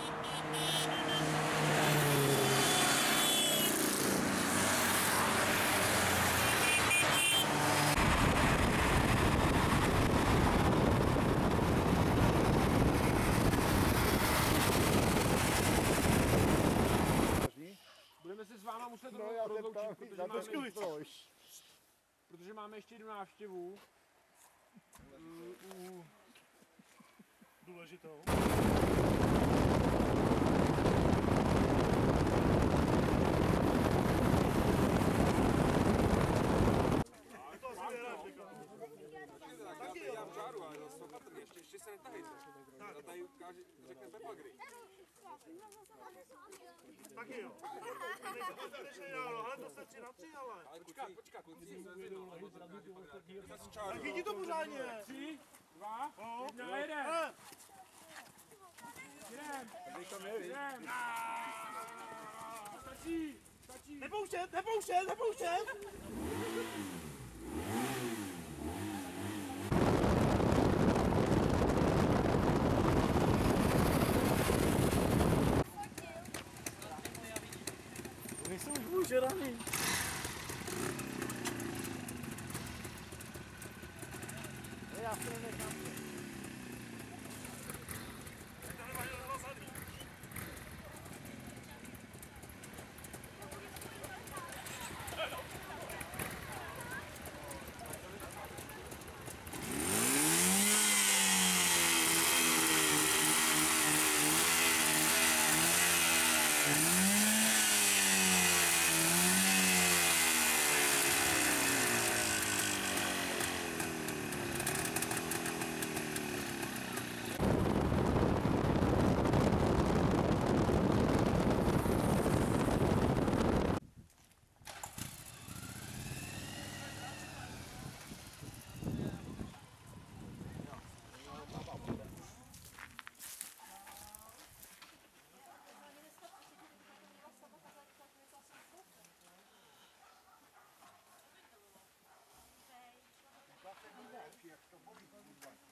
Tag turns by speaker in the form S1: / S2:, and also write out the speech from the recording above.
S1: Budeme se s váma muset rozloučit, protože máme ještě jednu návštěvu.
S2: Důležitou.
S3: Já v žáru, ale zase opatrně, ještě se netahejte. A tady ukáže, řekne Peppa Gry.
S2: Taky jo. Ale to se 3 na 3, ale.
S3: Počká, kluci se zvednou.
S2: Tak jdi to pořádně.
S1: 3, 2, 1, jeden. Jedem. Stačí.
S2: Nepouštět. Nejsou už ožraný. Já se nenechám.
S4: Jak to bolí.